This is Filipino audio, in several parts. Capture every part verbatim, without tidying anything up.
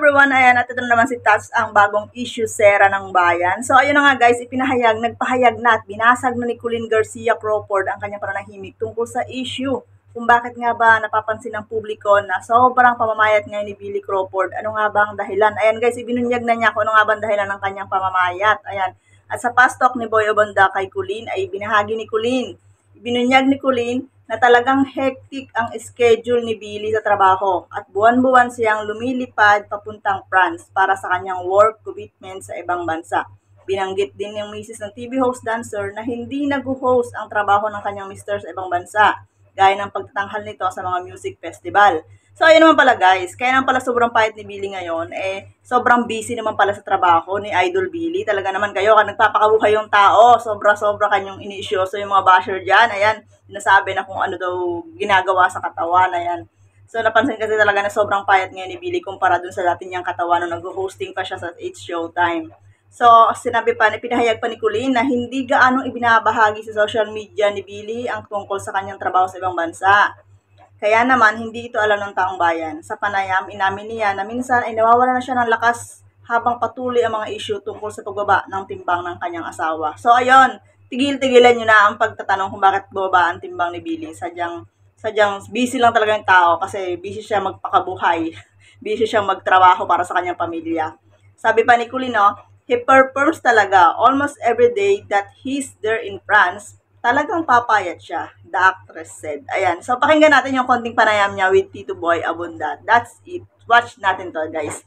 everyone, ayan, at ito na naman si Tats, ang bagong issue sera ng bayan. So ayun na nga guys, ipinahayag, nagpahayag na at binasag na ni Colleen Garcia Crawford ang kanyang pananahimik tungkol sa issue kung bakit nga ba napapansin ng publiko na sobrang pamamayat ngayon ni Billy Crawford. Ano nga ba ang dahilan? Ayan guys, ibinunyag na niya kung ano nga ba ang dahilan ng kanyang pamamayat. Ayan. At sa past talk ni Boy Obonda kay Colleen ay binahagi ni Colleen. Ibinunyag ni Colleen na talagang hectic ang schedule ni Billy sa trabaho at buwan-buwan siyang lumilipad papuntang France para sa kanyang work commitment sa ibang bansa. Binanggit din ng misis ng T V host dancer na hindi nag-host ang trabaho ng kanyang mister sa ibang bansa, gaya ng pagtatanghal nito sa mga music festival. So, ayun naman pala guys, kaya naman pala sobrang payat ni Billy ngayon, eh, sobrang busy naman pala sa trabaho ni Idol Billy. Talaga naman kayo, kan nagpapakabuhay yung tao, sobra-sobra kanyang iniisyoso yung mga basher dyan. Ayan, sinasabi na kung ano daw ginagawa sa katawan, ayan. So, napansin kasi talaga na sobrang payat ngayon ni Billy kumpara dun sa dati niyang katawan nung nag-hosting pa siya sa It's Showtime. So, sinabi pa, pinahayag pa ni Colleen na hindi gaanong ibinabahagi sa social media ni Billy ang tungkol sa kanyang trabaho sa ibang bansa. Kaya naman, hindi ito alam ng taong bayan. Sa panayam, inamin niya na minsan ay nawawala na siya ng lakas habang patuloy ang mga issue tungkol sa pagbaba ng timbang ng kanyang asawa. So, ayun, tigil-tigilan nyo na ang pagtatanong kung bakit baba ang timbang ni Billy. Sadyang, sadyang busy lang talaga yung tao kasi busy siya magpakabuhay. Busy siya magtrabaho para sa kanyang pamilya. Sabi pa ni Colleen, no, he performs talaga almost every day that he's there in France. Talagang papayat siya, the actress said. Ayan, so pakinggan natin yung konting panayam niya with Tito Boy Abunda. That's it. Watch natin to, guys.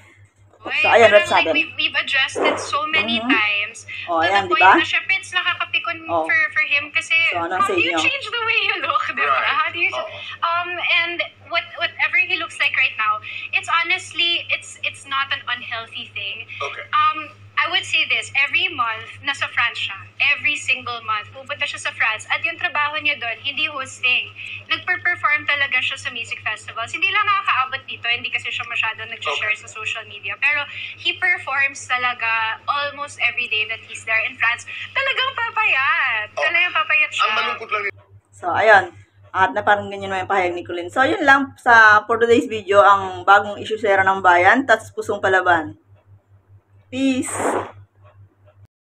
So, ayan, let's like, we've, we've addressed it so many mm-hmm. times. Oh, to ayan, the point diba? na syempre it's nakakapikon oh. for, for him kasi so, how do you change the way you look, diba? Right. How do you, oh. um, and what whatever he looks like right now, it's honestly, it's it's not an unhealthy thing. Okay. Um, I would say this, every month, nasa France siya. Every single month, pupunta siya sa France. At yung trabaho niya doon, hindi hosting. Nagper-perform talaga siya sa music festivals. Hindi lang nakakaabot dito, hindi kasi siya masyado nag-share okay. sa social media. Pero he performs talaga almost every day that he's there in France. Talagang papayat. Oh. Talagang papayat siya. Ang malungkot lang. So, ayun. At naparanggan nyo naman yung pahayag ni Colleen. So, yun lang sa for today's video, ang bagong issue sera ng bayan, Tats Pusong Palaban. Peace!